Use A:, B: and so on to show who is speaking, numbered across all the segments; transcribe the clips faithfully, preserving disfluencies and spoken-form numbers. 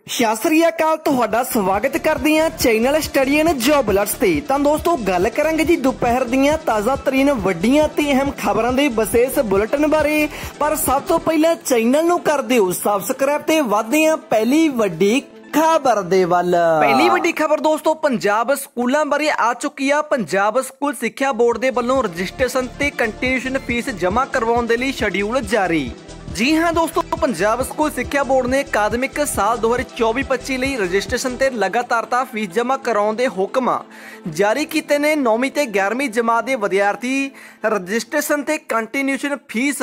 A: ਸਤਿ ਸ੍ਰੀ ਅਕਾਲ, ਤੁਹਾਡਾ ਸਵਾਗਤ ਕਰਦੇ ਹਾਂ channel study and job alerts ਤੇ। ਤਾਂ ਦੋਸਤੋ ਗੱਲ ਕਰਾਂਗੇ ਜੀ ਦੁਪਹਿਰ ਦੀਆਂ ਤਾਜ਼ਾ ਤਰੀਨ ਵੱਡੀਆਂ ਤੇ ਅਹਿਮ ਖਬਰਾਂ ਦੇ ਵਿਸ਼ੇਸ਼ ਬੁਲੇਟਿਨ ਬਾਰੇ। ਪਰ ਸਭ ਤੋਂ ਪਹਿਲਾਂ ਚੈਨਲ ਨੂੰ ਕਰ ਦਿਓ ਸਬਸਕ੍ਰਾਈਬ ਤੇ ਵਧਦੇ ਹਾਂ ਪਹਿਲੀ ਵੱਡੀ खबर दे वल। पहली वड्डी खबर दोस्तों पंजाब स्कूलों बारे आ चुकी है। पंजाब स्कूल सिक्ख्या बोर्ड के वालों रजिस्ट्रेशन ते कंटिन्यूएशन फीस जमा करवाने के लिए शेड्यूल जारी। जी हाँ दोस्तों, पंजाब स्कूल सिक्ख्या बोर्ड ने अकादमिक साल दो हज़ार चौबी पच्ची लिए रजिस्ट्रेशन ते लगातारता फीस जमा कराने के हुक्म जारी किए ने। नौवीं ते ग्यारहवीं जमात के विद्यार्थी रजिस्ट्रेशन ते कंटिन्यूएशन फीस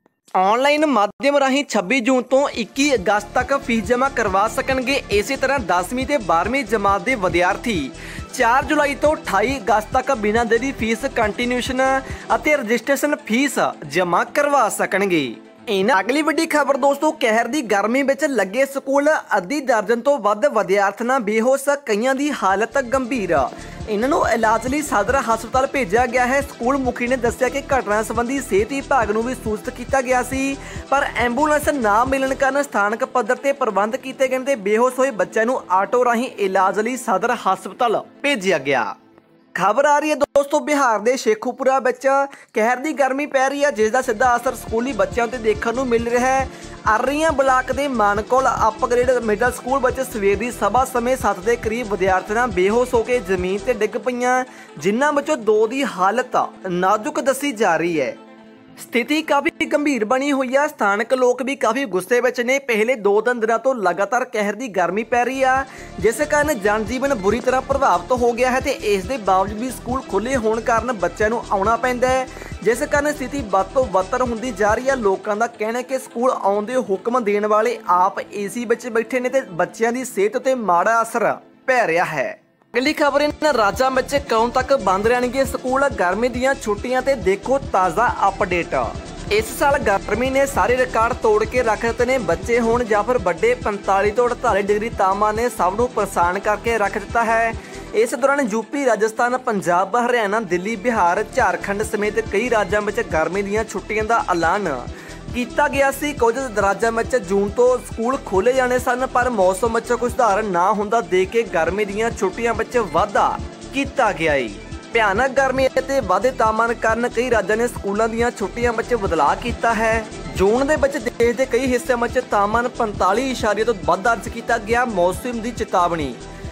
A: ऑनलाइन माध्यम राही छब्बीस जून तो इक्कीस अगस्त तक फीस जमा करवा सकणगे। इसी तरह दसवीं ते बारहवीं जमात के विद्यार्थी चार जुलाई तो अठाई अगस्त तक बिना देरी फीस कंटिन्यूएशन अते रजिस्ट्रेशन फीस जमा करवा सकणगे। अगली वड्डी खबर दोस्तों, कहर दी गर्मी विच लगे स्कूल अद्धी दर्जन तो वध विद्यार्थियों बेहोश, कईयां दी हालत गंभीर। इन्हां नूं इलाज लई सदर हस्पताल भेजा गया है। स्कूल मुखी ने दस्सिया कि घटना संबंधी सेहत विभाग नूं भी सूचित किया गया सी, पर एंबूलेंस ना मिलण कारण स्थानक पद्धर ते प्रबंध किए गए ते बेहोश होए बच्चों नूं आटो राही इलाज लई सदर हस्पताल भेजा गया। खबर आ रही है दोस्तों बिहार के शेखुपुरा विच कहर की गर्मी पै रही है, जिसका सीधा असर स्कूली बच्चों ते देखने को मिल रहा है। अर्रियां ब्लाक के मानकोल अपग्रेड मिडल स्कूल बच्चे सवेर की सभा समय सत्त के करीब विद्यार्थियां बेहोश होकर जमीन ते डिग पईयां, जिन्हां विचों दो की हालत नाजुक दसी जा रही है। स्थिति काफ़ी गंभीर बनी हुई है। स्थानक लोग भी काफ़ी गुस्से विच ने। पहले दो तीन दिनों तो लगातार कहर की गर्मी पै रही है, जिस कारण जनजीवन बुरी तरह प्रभावित हो गया है। तो इस दे बावजूद भी स्कूल खुले होने कारण बच्चों को आना पैंदा है, जिस कारण स्थिति बद तो बदतर होंदी जा रही है। लोगों का कहना है कि स्कूल आउण दे हुक्म देने वाले आप ए सी विच बैठे ने ते बच्चों की सेहत ते माड़ा असर पै रहा है। अगली खबर इन राज्यों में कौन तक बंद रहेंगे स्कूल, गर्मी दी छुट्टियां ते देखो ताज़ा अपडेट। इस साल गर्मी ने सारे रिकॉर्ड तोड़ के रख दिते ने। बच्चे होण जां फिर बड़े पैंताली तो अड़ताली डिग्री तापमान ने सब नूं परेशान करके रख दिता है। इस दौरान यूपी, राजस्थान, पंजाब, हरियाणा, दिल्ली, बिहार, झारखंड समेत कई राज्यों में गर्मी दी छुट्टियां का ऐलान किया गया सी। कुछ राज्यों में जून तो स्कूल खोले जाने सन, पर मौसम में कुछ सुधार ना होंदा देख के गर्मी दी छुट्टियां में वाधा किया गया है। भयानक गर्मी ते वाधे तापमान कारण कई राज्यों ने स्कूलों दी छुट्टियां में बदलाव किया है। जून के देश के कई हिस्सों में तापमान पैंताली इशारे तो वध दर्ज किया गया। मौसम की चेतावनी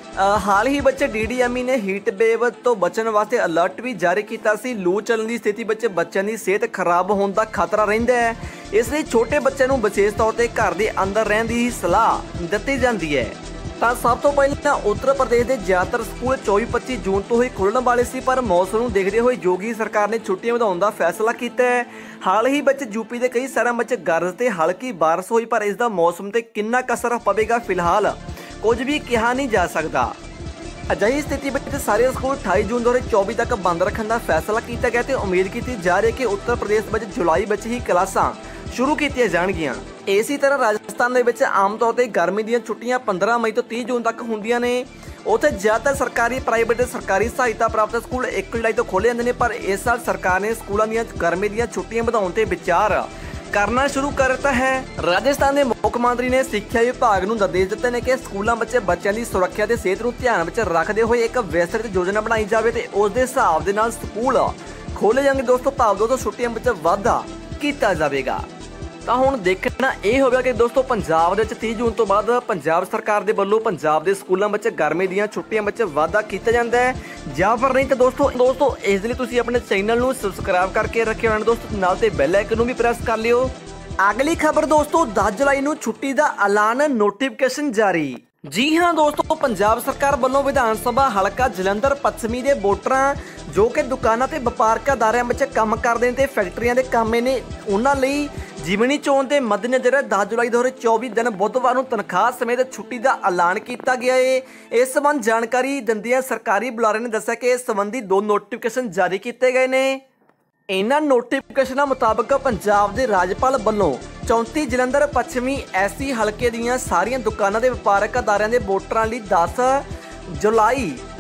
A: हाल ही बच्चे डी डी एम ई ने हीट वेव तो बचने वास्ते अलर्ट भी जारी किया सी। लू चलने की स्थिति बच्चे बच्चों की सेहत खराब होने का खतरा रहिंदा है, इसलिए छोटे बच्चों को विशेष तौर पर घर के अंदर रहने की ही सलाह दी जाती है। तो सब तो पहले उत्तर प्रदेश के ज़्यादातर स्कूल चौबीस पच्ची जून तो ही खुलने वाले सी, पर मौसम को देखते हुए योगी सरकार ने छुट्टियां बढ़ाने का फैसला किया है। हाल ही बच्चे यूपी के कई शहरों में गरज से हल्की बारिश हुई, पर इसका मौसम पर कितना असर पवेगा फिलहाल कुछ भी कहा नहीं जा सकता। अजिही स्थिति में सारे स्कूल अठाई जून दो हज़ार चौबीस तक बंद रखने का फैसला किया गया। तो उम्मीद की जा रही है कि उत्तर प्रदेश में जुलाई में ही क्लासां शुरू की जाएगियां। इसी तरह राजस्थान के आम तौर पर गर्मी दी छुट्टियां पंद्रह मई तो तीस जून तक होंदियां ने। उत्थे ज़्यादातर सरकारी, प्राइवेट, सरकारी सहायता प्राप्त स्कूल एक जुलाई तो खोले जाते हैं, पर इस साल सरकार ने स्कूलों दी गर्मी दी छुट्टियां बढ़ाने ते विचार करना शुरू कर दिता है। राजस्थान के मुख्यमंत्री ने सिक्ख्या विभाग को निर्देश दिते हैं कि स्कूलों में बच्चों की सुरक्षा की सेहत को ध्यान में रखते हुए एक विस्तृत योजना बनाई जाए तो उस हिसाब के नाल स्कूल खोले जाएंगे। दोस्तों भाव दोस्तों छुट्टियां में वाधा किया जाएगा। तो हुण देखना यह होगा कि दोस्तों पंजाब दे विच तीस जून तो बाद पंजाब सरकार के वालों पंजाब के स्कूलों में गर्मी दी छुट्टियां में वाधा किया जाता है या फिर नहीं। तो दोस्तों दोस्तों इसलिए तुसीं अपने चैनल को सबसक्राइब करके रखे होना दोस्तों, नाल ते बैल आइकन भी प्रेस कर लियो। अगली खबर दोस्तों, दस जुलाई को छुट्टी का ऐलान, नोटिफिकेशन जारी। जी हाँ दोस्तों, पंजाब सरकार वालों विधान सभा हलका जलंधर पश्चिमी के वोटरां जो कि दुकानां ते वपारक अदारियां में काम करते हैं ते फैक्ट्रियां के काम ने, उन्होंने जीवनी चोण के मद्देनजर दस जुलाई दो हज़ार चौबीस दिन बुधवार को तनख्वाह समेत छुट्टी का ऐलान किया गया है। इस संबंध जानकारी दिंदियां सरकारी बुलारे ने दस्सिया कि इस संबंधी दो नोटिफिकेशन जारी किए गए हैं। इन्हां नोटिफिकेशनां मुताबक पंजाब के राज्यपाल वालों चौंती जलंधर पश्चिमी एस सी हल्के दीयां सारियां दुकानां के वपारक अदारियां के वोटरां लई दस जुलाई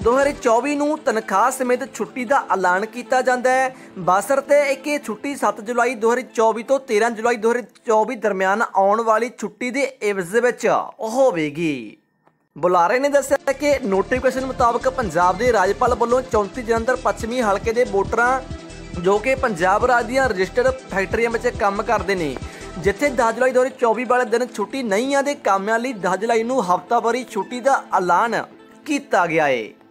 A: दो हज़ार चौबीस ਨੂੰ ਤਨਖਾਹ ਸਮੇਤ ਛੁੱਟੀ ਦਾ ਐਲਾਨ ਕੀਤਾ ਜਾਂਦਾ ਹੈ। ਬਸ਼ਰਤੇ ਕਿ ਇਹ ਛੁੱਟੀ ਸੱਤ ਜੁਲਾਈ ਦੋ ਹਜ਼ਾਰ ਚੌਬੀ ਤੋਂ ਤੇਰਾਂ ਜੁਲਾਈ ਦੋ ਹਜ਼ਾਰ ਚੌਬੀ ਦਰਮਿਆਨ ਆਉਣ ਵਾਲੀ ਛੁੱਟੀ ਦੇ ਇਵਜ਼ ਵਿੱਚ ਹੋਵੇਗੀ। ਬੁਲਾਰੇ ਨੇ ਦੱਸਿਆ ਕਿ ਨੋਟੀਫਿਕੇਸ਼ਨ ਮੁਤਾਬਕ ਪੰਜਾਬ ਦੇ ਰਾਜਪਾਲ ਵੱਲੋਂ ਚੌਂਤੀ ਜਲੰਧਰ ਪੱਛਮੀ ਹਲਕੇ ਦੇ ਵੋਟਰਾਂ ਜੋ ਕਿ ਪੰਜਾਬ ਰਾਜ ਦੀਆਂ ਰਜਿਸਟਰਡ ਫੈਕਟਰੀਆਂ ਵਿੱਚ ਕੰਮ ਕਰਦੇ ਨੇ, ਜਿੱਥੇ ਦਸ ਜੁਲਾਈ ਦੋ ਹਜ਼ਾਰ ਚੌਬੀ ਵਾਲੇ ਦਿਨ ਛੁੱਟੀ ਨਹੀਂ ਆ ਦੇ ਕਾਮਿਆਂ ਲਈ ਦਸ ਜੁਲਾਈ ਨੂੰ ਹਫ਼ਤਾਵਾਰੀ ਛੁੱਟੀ ਦਾ ਐਲਾਨ ਕੀਤਾ ਗਿਆ ਹੈ।